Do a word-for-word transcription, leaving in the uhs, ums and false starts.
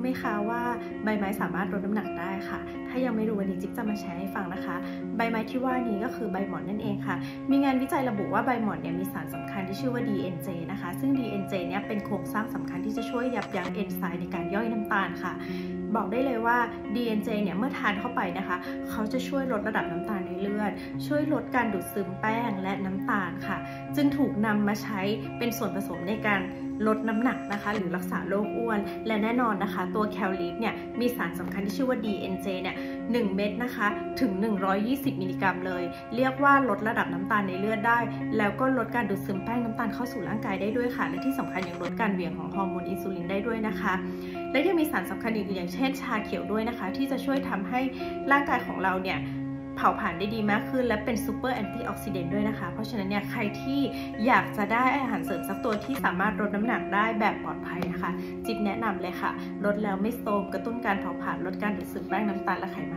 ไหมคะว่าใบไม้สามารถลดน้ำหนักได้ค่ะถ้ายังไม่รู้วันนี้จิ๊บจะมาแชร์ให้ฟังนะคะใบไม้ที่ว่านี้ก็คือใบหม่อนนั่นเองค่ะมีงานวิจัยระบุว่าใบหม่อนเนี่ยมีสารสำคัญที่ชื่อว่า ดี เอ็น เจ นะคะซึ่ง ดี เอ็น เจ เนี่ยเป็นโครงสร้างสำคัญที่จะช่วยยับยั้งเอนไซม์ในการย่อยน้ำตาลค่ะบอกได้เลยว่า ดี เอ็น เจ เนี่ยเมื่อทานเข้าไปนะคะเขาจะช่วยลดระดับน้ำตาลในเลือดช่วยลดการดูดซึมแป้งและน้ำตาลค่ะจึงถูกนำมาใช้เป็นส่วนผสมในการลดน้ำหนักนะคะหรือรักษาโรคอ้วนและแน่นอนนะคะตัวแคลลีฟเนี่ยมีสารสำคัญที่ชื่อว่า ดี เอ็น เจ เนี่ยหนึ่งเม็ดนะคะถึงหนึ่งร้อยยี่สิบมิลลิกรัมเลยเรียกว่าลดระดับน้ำตาลในเลือดได้แล้วก็ลดการดูดซึมแป้งน้ำตาลเข้าสู่ร่างกายได้ด้วยค่ะและที่สำคัญยังลดการเหวี่ยงของฮอร์โมนอินซูลินได้ด้วยนะคะและยังมีสารสำคัญอื่นๆอย่างเช่นชาเขียวด้วยนะคะที่จะช่วยทำให้ร่างกายของเราเนี่ยเผาผลาญได้ดีมากขึ้นและเป็นซูเปอร์แอนตี้ออกซิเดนต์ด้วยนะคะเพราะฉะนั้นเนี่ยใครที่อยากจะได้อาหารเสริมสักตัวที่สามารถลดน้ำหนักได้แบบปลอดภัยนะคะจิ๊บแนะนำเลยค่ะลดแล้วไม่โทรมกระตุ้นการเผาผลาญลดการดูดซึมแป้งน้ำตาลและไขมัน